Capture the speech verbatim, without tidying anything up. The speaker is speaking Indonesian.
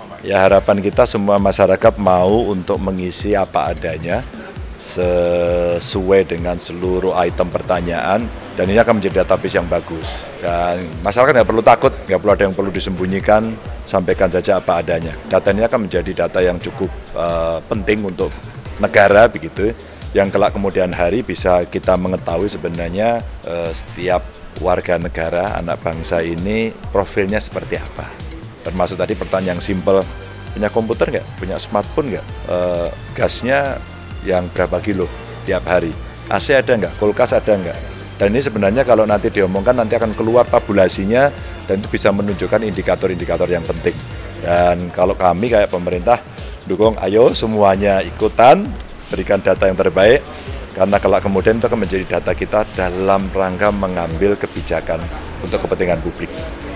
Ya harapan kita semua masyarakat mau untuk mengisi apa adanya sesuai dengan seluruh item pertanyaan dan ini akan menjadi database yang bagus dan masyarakat nggak perlu takut, nggak perlu ada yang perlu disembunyikan, sampaikan saja apa adanya. Data ini akan menjadi data yang cukup uh, penting untuk negara begitu, yang kelak kemudian hari bisa kita mengetahui sebenarnya uh, setiap warga negara, anak bangsa ini profilnya seperti apa. Termasuk tadi pertanyaan yang simpel, punya komputer nggak, punya smartphone nggak, e, gasnya yang berapa kilo tiap hari, A C ada nggak, kulkas ada nggak. Dan ini sebenarnya kalau nanti diomongkan nanti akan keluar tabulasinya dan itu bisa menunjukkan indikator-indikator yang penting. Dan kalau kami kayak pemerintah dukung, ayo semuanya ikutan, berikan data yang terbaik, karena kelak kemudian itu akan menjadi data kita dalam rangka mengambil kebijakan untuk kepentingan publik.